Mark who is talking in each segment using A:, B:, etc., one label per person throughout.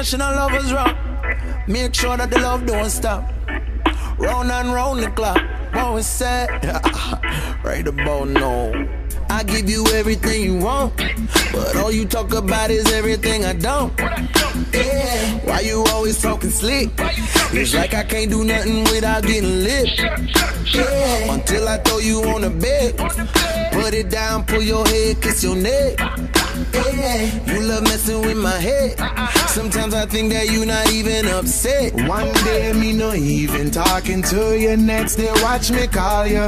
A: International lovers rock. Make sure that the love don't stop. Round and round the clock. What we say? Right about now. I give you everything you want, but all you talk about is everything I don't. Yeah, why you always talking slick? It's like I can't do nothing without getting lit. Yeah, until I throw you on the bed. Put it down, pull your head, kiss your neck. Yeah, you love messing with my head. Sometimes I think that you not even upset.
B: One day me no even talking to you, next day watch me call you.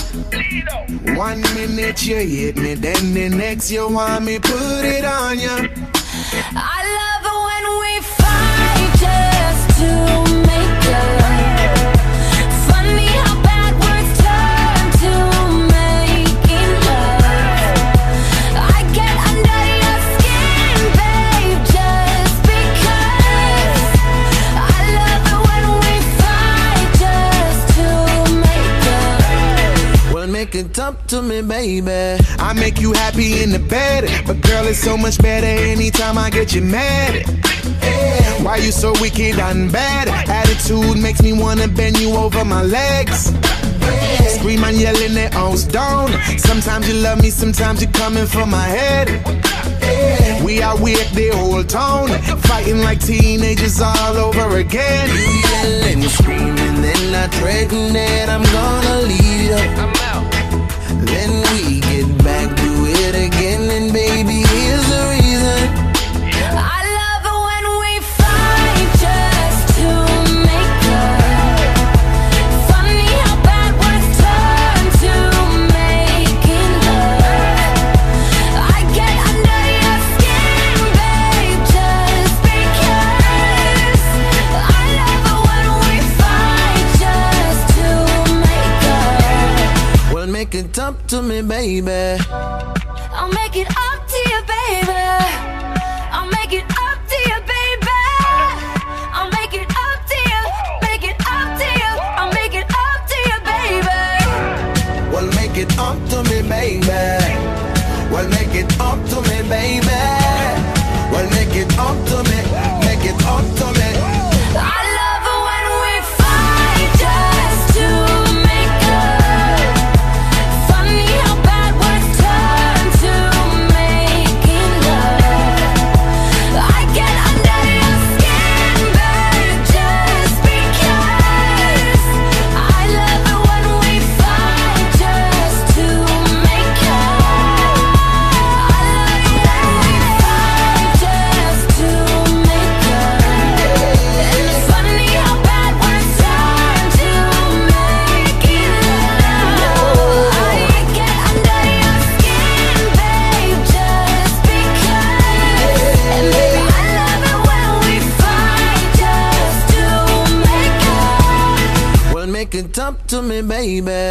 B: 1 minute you hit me, then the next you want me put it on you.
C: I love it when we fight just to make up. Funny how bad words turn to making love. I get under your skin, babe, just because. I love it when we fight just to make up.
A: Well, make it up to me, baby.
B: I make you happy in the bed, but girl, it's so much better anytime I get you mad. Yeah. Why you so wicked and bad? Attitude makes me wanna bend you over my legs. Yeah. Scream and yell in the house down. Sometimes you love me, sometimes you're coming for my head. Yeah. We are with the whole town, fighting like teenagers all over again.
A: You yelling, screaming, then I threaten that I'm gonna leave you. I'm out. Then we get back to it again, and baby, here's the reason.
C: I love it when we fight just to make up. Funny how bad words turn to making love. I get under your skin, babe, just because. I love it when we fight just to make up.
A: Well, make it up to me, baby.
C: I'll make it up to you, baby. I'll make it up to you, baby. I'll make it up to you, make it up to you. I'll make it up to you, baby.
A: Well, make it up to me, baby. Well, make it up to me, baby. Well, make it up to me, make it up to me.
C: I love it when we fight just to make up. Funny how bad words turn to making love. I get under your skin, babe, just because. I love it when we fight just to make up. I love it when we fight just to make up. And it's funny how bad words turn to making love. I get under your skin, babe, just because. And baby, I love it when we fight just to make up.
A: Well, make it up to me, baby.